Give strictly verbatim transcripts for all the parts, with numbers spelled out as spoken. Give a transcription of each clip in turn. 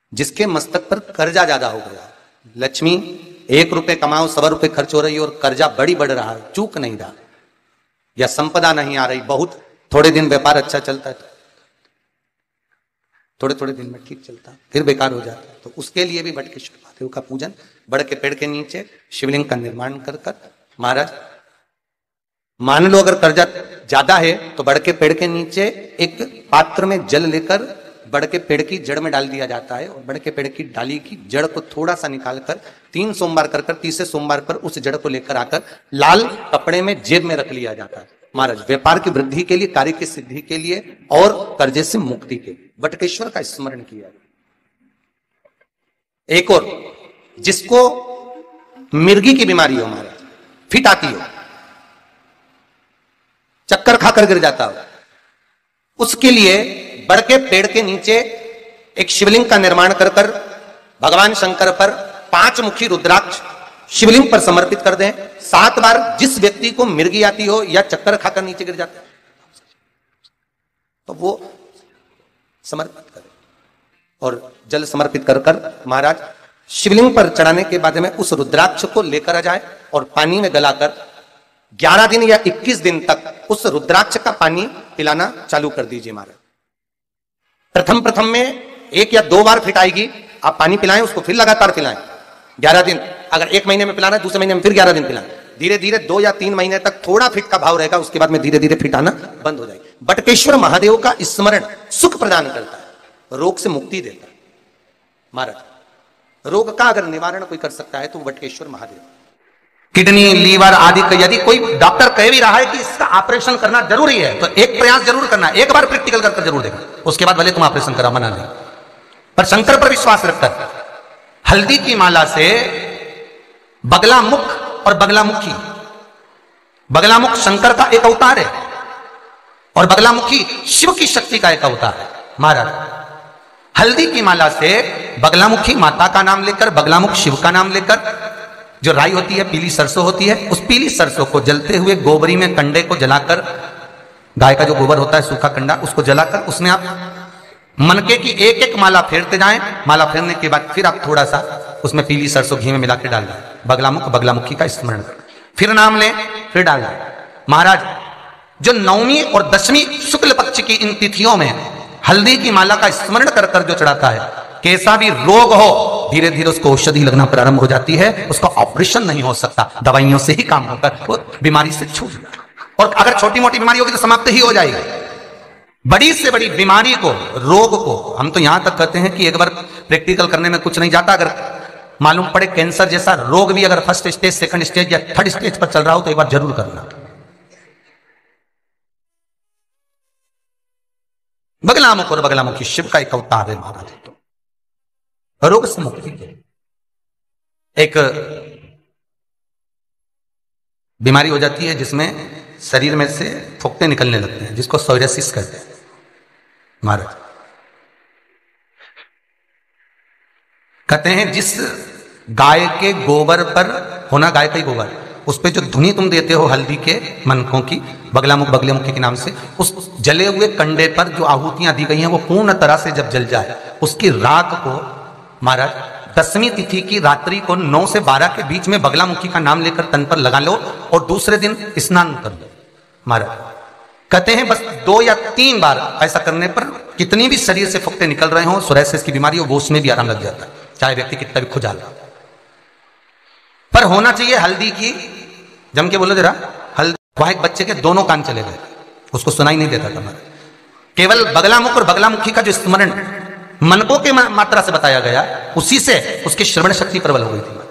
जिसके मस्तक पर कर्जा ज्यादा हो गया, लक्ष्मी एक रुपए कमाओ सवा रुपए खर्च हो रही है और कर्जा बड़ी बढ़ रहा है, चूक नहीं रहा, या संपदा नहीं आ रही, बहुत थोड़े दिन व्यापार अच्छा चलता है, थोड़े थोड़े दिन में ठीक चलता फिर बेकार हो जाता है, तो उसके लिए भी बटकेश्वर महादेव का पूजन, बड़ के पेड़ के नीचे शिवलिंग का निर्माण कर कर महाराज, मान लो अगर कर्जा ज्यादा है तो बड़ के पेड़ के नीचे एक पात्र में जल लेकर बड़ के पेड़ की जड़ में डाल दिया जाता है और बड़ के पेड़ की डाली की जड़ को थोड़ा सा निकाल कर तीन सोमवार कर कर तीसरे सोमवार पर उस जड़ को लेकर आकर लाल कपड़े में जेब में रख लिया जाता है महाराज, व्यापार की वृद्धि के लिए, कार्य की सिद्धि के लिए और कर्जे से मुक्ति के लिए बटकेश्वर का स्मरण किया। एक और जिसको मिर्गी की बीमारी हो महाराज, फिट आती हो, चक्कर खाकर गिर जाता हो, उसके लिए बड़ के पेड़ के नीचे एक शिवलिंग का निर्माण कर कर भगवान शंकर पर पांच मुखी रुद्राक्ष शिवलिंग पर समर्पित कर दें। सात बार जिस व्यक्ति को मिर्गी आती हो या चक्कर खाकर नीचे गिर जाता है तो वो समर्पित करे और जल समर्पित कर कर महाराज शिवलिंग पर चढ़ाने के बाद में उस रुद्राक्ष को लेकर आ जाए और पानी में गलाकर ग्यारह दिन या इक्कीस दिन तक उस रुद्राक्ष का पानी पिलाना चालू कर दीजिए महाराज। प्रथम प्रथम में एक या दो बार फिट आएगी, आप पानी पिलाएं उसको, फिर लगातार पिलाएं ग्यारह दिन, अगर एक महीने में पिलाना है दूसरे महीने में फिर ग्यारह दिन पिलाएं, धीरे धीरे दो या तीन महीने तक थोड़ा फिट का भाव रहेगा, उसके बाद में धीरे धीरे फिट आना बंद हो जाएगी। बटकेश्वर महादेव का स्मरण सुख प्रदान करता है, रोग से मुक्ति देता है महाराज। रोग का अगर निवारण कोई कर सकता है तो बटकेश्वर महादेव। किडनी, लीवर आदि का यदि कोई डॉक्टर कह भी रहा है कि इसका ऑपरेशन करना जरूरी है तो एक प्रयास जरूर करना, एक बार प्रैक्टिकल करके जरूर देखना, उसके बाद भले तुम ऑपरेशन करा, मना नहीं, पर शंकर पर विश्वास रखकर हल्दी की माला से बगला मुख और बगलामुखी, बगलामुख शंकर का एक अवतार है और बगलामुखी शिव की शक्ति का एक अवतार है महाराज। हल्दी की माला से बगलामुखी माता का नाम लेकर, बगलामुख शिव का नाम लेकर, जो राई होती है पीली सरसों होती है, उस पीली सरसों को जलते हुए गोबरी में कंडे को जलाकर, गाय का जो गोबर होता है सूखा कंडा, उसको जलाकर उसमें आप मनके की एक एक माला फेरते जाएं। माला फेरने के बाद फिर आप थोड़ा सा उसमें पीली सरसों घी में मिलाकर डाल दें, बगलामुख बगलामुखी का स्मरण करें, फिर नाम लें, फिर डाल दें महाराज। जो नवमी और दसवीं शुक्ल पक्ष की इन तिथियों में हल्दी की माला का स्मरण कर कर जो चढ़ाता है, कैसा भी रोग हो धीरे धीरे उसको औषधि लगना प्रारंभ हो जाती है, उसका ऑपरेशन नहीं हो सकता, दवाइयों से ही काम होकर वो बीमारी से छूट जाता, और अगर छोटी मोटी बीमारी होगी तो समाप्त ही हो जाएगी। बड़ी से बड़ी बीमारी को, रोग को, हम तो यहां तक कहते हैं कि एक बार प्रैक्टिकल करने में कुछ नहीं जाता, अगर मालूम पड़े कैंसर जैसा रोग भी अगर फर्स्ट स्टेज, सेकंड स्टेज या थर्ड स्टेज पर चल रहा हो तो एक बार जरूर करना। बगलामुख और बगलामुखी शिव का एक अवतार है महाराज, तो रोग से मुक्ति के एक बीमारी हो जाती है जिसमें शरीर में से फोक्टे निकलने लगते हैं, जिसको सोरियासिस कहते हैं महाराज। कहते हैं जिस गाय के गोबर पर होना, गाय का ही गोबर, उस पे जो धुनी तुम देते हो हल्दी के मनकों की, बगलामुख बगलामुखी के नाम से, उस जले हुए कंडे पर जो आहुतियां दी गई हैं वो पूर्ण तरह से जब जल जाए, उसकी राख को महाराज दसवीं तिथि की रात्रि को नौ से बारह के बीच में बगलामुखी का नाम लेकर तन पर लगा लो और दूसरे दिन स्नान कर लो महाराज। कहते हैं बस दो या तीन बार ऐसा करने पर कितनी भी शरीर से फुक्ते निकल रहे हो, सोरियासिस की बीमारी हो, वो उसमें भी आराम लग जाता है, चाहे व्यक्ति कितना भी खुजाला। पर होना चाहिए हल्दी की, जम के बोलो जरा, हल्दी। वहां एक बच्चे के दोनों कान चले गए, उसको सुनाई नहीं देता था, केवल बगलामुख और बगलामुखी का जो स्मरण मनकों के मात्रा से बताया गया, उसी से उसकी श्रवण शक्ति प्रबल हो गई थी।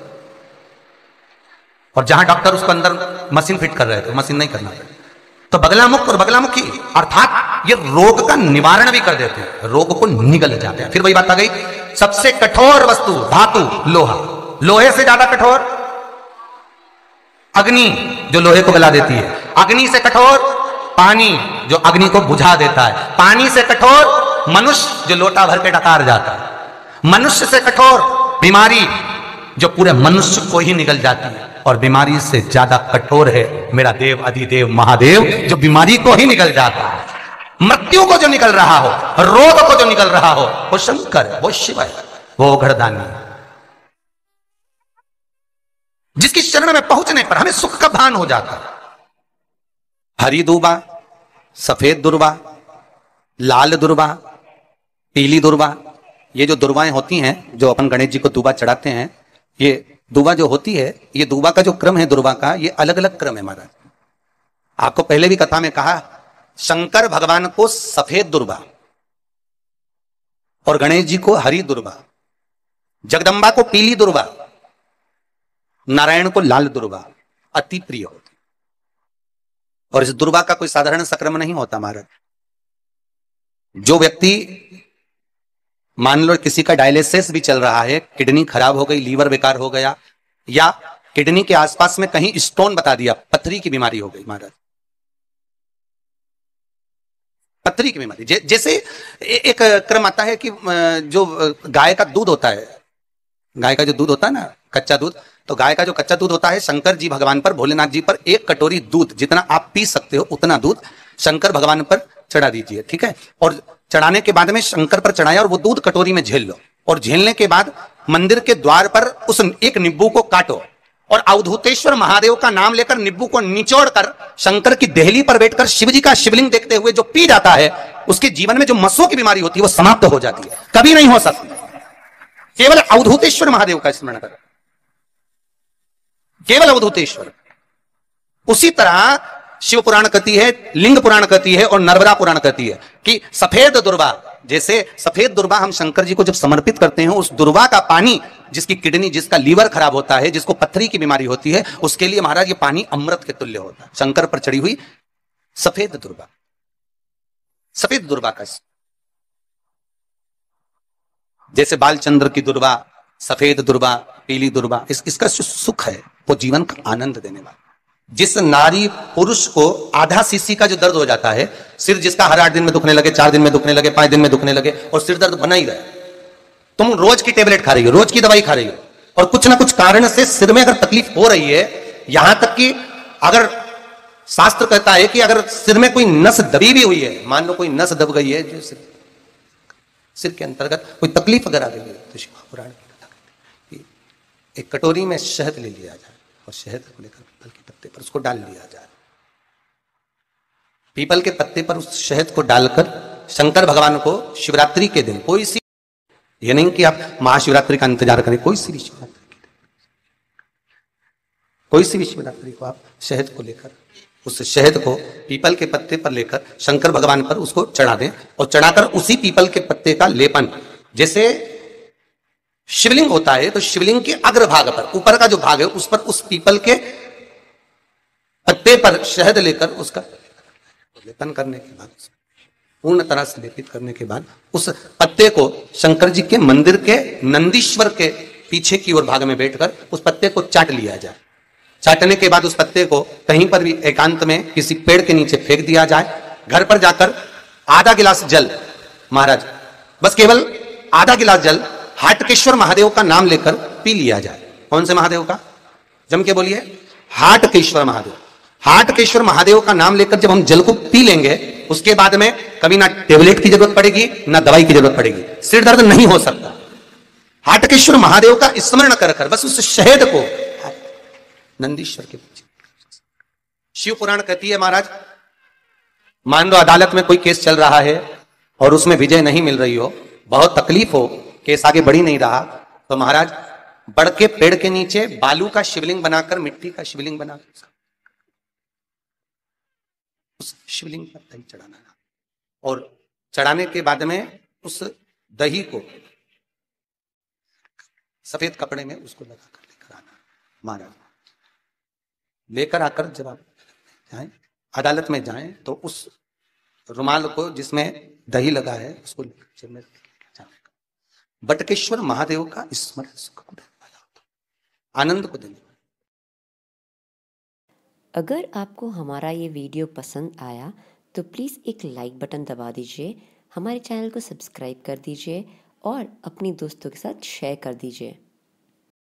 और जहां डॉक्टर उसको अंदर मशीन फिट कर रहे थे, मशीन नहीं करना था, तो बगलामुख और बगलामुखी अर्थात ये रोग का निवारण भी कर देते हैं, रोग को निगल जाते हैं। फिर वही बात आ गई, सबसे कठोर वस्तु धातु लोहा, लोहे से ज्यादा कठोर अग्नि जो लोहे को गला देती है, अग्नि से कठोर पानी जो अग्नि को बुझा देता है, पानी से कठोर मनुष्य जो लोटा भर के डकार जाता है, मनुष्य से कठोर बीमारी जो पूरे मनुष्य को ही निगल जाती है, और बीमारी से ज्यादा कठोर है मेरा देव अधिदेव महादेव जो बीमारी को ही निगल जाता है, मृत्यु को जो निकल रहा हो, रोग को जो निकल रहा हो, वो शंकर है, वो शिव है। वो घड़दानी, जिसकी शरण में पहुंचने पर हमें सुख का भान हो जाता। हरी दूबा, सफेद दुर्वा, लाल दुर्वा, पीली दुर्वा, ये जो दुर्वाएं होती हैं, जो अपन गणेश जी को दूबा चढ़ाते हैं, ये दूबा जो होती है, ये दूबा का जो क्रम है दुर्वा का, ये अलग अलग क्रम है महाराज। आपको पहले भी कथा में कहा, शंकर भगवान को सफेद दुर्वा और गणेश जी को हरी दुर्वा, जगदम्बा को पीली दुर्वा, नारायण को लाल दुर्वा अति प्रिय होती। और इस दुर्वा का कोई साधारण संक्रमण नहीं होता महाराज। जो व्यक्ति मान लो किसी का डायलिसिस भी चल रहा है, किडनी खराब हो गई, लीवर बेकार हो गया, या किडनी के आसपास में कहीं स्टोन बता दिया, पथरी की बीमारी हो गई महाराज, पथरी की बीमारी। जैसे एक क्रम आता है कि जो गाय का दूध होता है, गाय का जो दूध होता है ना, कच्चा दूध, तो गाय का जो कच्चा दूध होता है, शंकर जी भगवान पर, भोलेनाथ जी पर एक कटोरी दूध, जितना आप पी सकते हो उतना दूध शंकर भगवान पर चढ़ा दीजिए, ठीक है। और चढ़ाने के बाद में शंकर पर चढ़ाया और वो दूध कटोरी में झेल लो, और झेलने के बाद मंदिर के द्वार पर उस एक नींबू को काटो और अवधूतेश्वर महादेव का नाम लेकर नींबू को निचोड़ कर शंकर की देहली पर बैठकर शिव जी का शिवलिंग देखते हुए जो पी जाता है, उसके जीवन में जो मसों की बीमारी होती है वो समाप्त हो जाती है, कभी नहीं हो सकती। केवल अवधूतेश्वर महादेव का स्मरण कर, केवल अवधूतेश्वर। उसी तरह शिव पुराण कहती है, लिंग पुराण कहती है और नर्मदा पुराण कहती है कि सफेद दुर्वा, जैसे सफेद दुर्वा हम शंकर जी को जब समर्पित करते हैं, उस दुर्वा का पानी, जिसकी किडनी, जिसका लीवर खराब होता है, जिसको पथरी की बीमारी होती है, उसके लिए महाराज ये पानी अमृत के तुल्य होता है। शंकर पर चढ़ी हुई सफेद दुर्वा, सफेद दुर्वा का, जैसे बालचंद्र की दुर्वा, सफेद दुर्वा, पीली दुर्वा, इस, इसका जो सुख है वो जीवन का आनंद देने वाला। जिस नारी पुरुष को आधा सीसी का जो दर्द हो जाता है, सिर जिसका हर आठ दिन में दुखने लगे, चार दिन में दुखने लगे, पांच दिन में दुखने लगे, और सिर दर्द बना ही रहे, तुम रोज की टेबलेट खा रही हो, रोज की दवाई खा रही हो, और कुछ ना कुछ कारण से सिर में अगर तकलीफ हो रही है, यहां तक कि अगर शास्त्र कहता है कि अगर सिर में कोई नस दबी भी हुई है, मान लो कोई नस दब गई है जो सिर, सिर के अंतर्गत कोई तकलीफ अगर आ गई है, तो शिव पुराण एक कटोरी में शहद ले लिया जाए और शहद को लेकर पीपल के पत्ते पर उसको डाल लिया जाए, पीपल के पत्ते पर उस शहद को डालकर शंकर भगवान को शिवरात्रि के दिन, कोई सी, ये नहीं कि आप महाशिवरात्रि का इंतजार करें, कोई सी भी शिवरात्रि, कोई सी भी शिवरात्रि को आप शहद को लेकर, उस शहद को पीपल के पत्ते पर लेकर शंकर भगवान पर उसको चढ़ा दें, और चढ़ाकर उसी पीपल के पत्ते का लेपन, जैसे शिवलिंग होता है तो शिवलिंग के अग्रभाग पर, ऊपर का जो भाग है उस पर उस पीपल के पत्ते पर शहद लेकर उसका लेपन करने के बाद, पूर्ण तरह से लेपित करने के बाद, उस पत्ते को शंकर जी के मंदिर के नंदीश्वर के पीछे की ओर भाग में बैठकर उस पत्ते को चाट लिया जाए। चाटने के बाद उस पत्ते को कहीं पर भी एकांत में किसी पेड़ के नीचे फेंक दिया जाए। घर पर जाकर आधा गिलास जल, महाराज बस केवल आधा गिलास जल हाटकेश्वर महादेव का नाम लेकर पी लिया जाए। कौन से महादेव का? जम के बोलिए, हाटकेश्वर महादेव। हाटकेश्वर महादेव का नाम लेकर जब हम जल को पी लेंगे, उसके बाद में कभी ना टेबलेट की जरूरत पड़ेगी ना दवाई की जरूरत पड़ेगी, सिर दर्द नहीं हो सकता। हाटकेश्वर महादेव का स्मरण कर कर बस उस शहद को नंदीश्वर के पीछे। शिव पुराण कहती है महाराज, मान लो अदालत में कोई केस चल रहा है और उसमें विजय नहीं मिल रही हो, बहुत तकलीफ हो, केस आगे बढ़ ही नहीं रहा, तो महाराज बड़ के पेड़ के नीचे बालू का शिवलिंग बनाकर, मिट्टी का शिवलिंग बनाकर उस शिवलिंग पर दही चढ़ाना, और चढ़ाने के बाद में उस दही को सफेद कपड़े में उसको लगाकर लेकर आना। महाराज लेकर आकर जब आप जाएं, अदालत में जाएं, तो उस रुमाल को जिसमें दही लगा है उसको लेकर में बटकेश्वर महादेव का स्मरण सुख को देने वाला होता, आनंद को देने वाला। अगर आपको हमारा ये वीडियो पसंद आया तो प्लीज़ एक लाइक बटन दबा दीजिए, हमारे चैनल को सब्सक्राइब कर दीजिए और अपनी दोस्तों के साथ शेयर कर दीजिए।